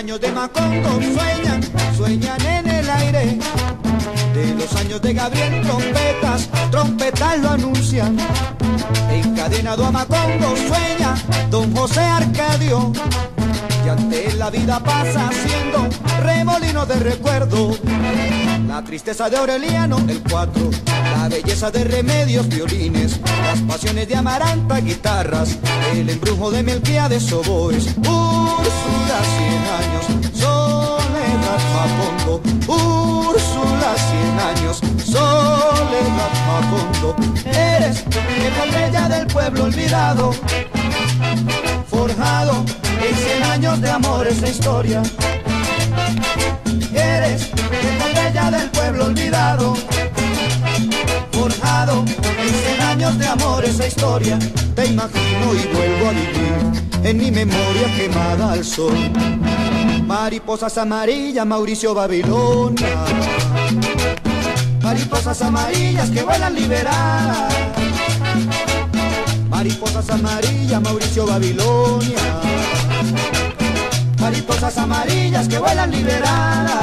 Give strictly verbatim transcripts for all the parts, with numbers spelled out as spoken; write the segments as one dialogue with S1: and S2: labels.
S1: años de Macondo sueñan, sueñan en el aire. De los años de Gabriel, trompetas, trompetas lo anuncian. Encadenado a Macondo sueña don José Arcadio. Y ante la vida pasa siendo remolino de recuerdo. La tristeza de Aureliano, el cuatro. La belleza de Remedios, violines. Las pasiones de Amaranta, guitarras. El embrujo de Melquiades, oboes. Úrsula, cien años, Soledad, Macondo. Úrsula, cien años, Soledad, Macondo. Eres la bella del pueblo olvidado, forjado en cien años de amor esa historia. Eres la bella del pueblo olvidado, forjado en cien años de amor esa historia. Te imagino y vuelvo a vivir en mi memoria quemada al sol. Mariposas amarillas, Mauricio Babilonia. Mariposas amarillas que vuelan liberadas. Mariposas amarillas, Mauricio Babilonia. Mariposas amarillas que vuelan liberadas.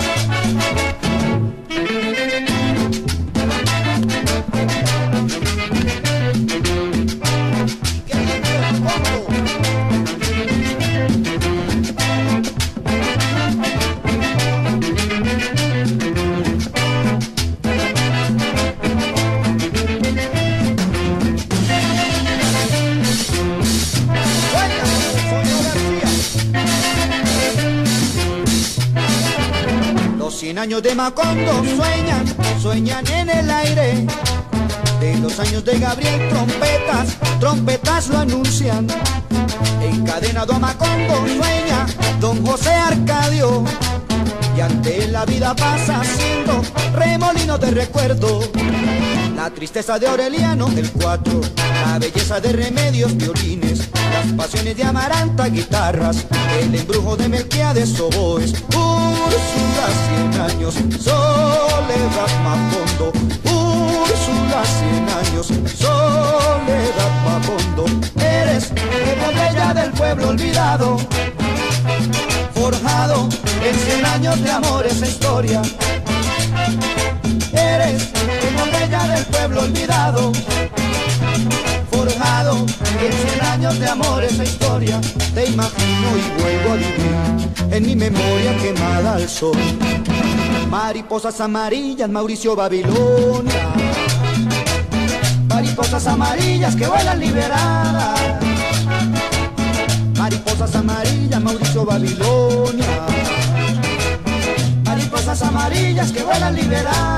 S1: Cien años de Macondo sueñan, sueñan en el aire. De los años de Gabriel, trompetas, trompetas lo anuncian. Encadenado a Macondo sueña don José Arcadio. Y ante la vida pasa siendo remolino de recuerdo. La tristeza de Aureliano, el cuatro. La belleza de Remedios, violines. Las pasiones de Amaranta, guitarras. El embrujo de Melquiades, oboes. Úrsula, cien años, Soledad, Macondo. Úrsula, cien años, Soledad, Macondo. Eres la bella del pueblo olvidado, forjado en cien años de amor esa historia. Eres la bella del pueblo olvidado, forjado en cien años de amor esa historia. Te imagino y vuelvo a vivir en mi memoria quemada al sol. Mariposas amarillas, Mauricio Babilonia. Mariposas amarillas que vuelan liberadas. Mariposas amarillas, Mauricio Babilonia. Mariposas amarillas que vuelan liberadas.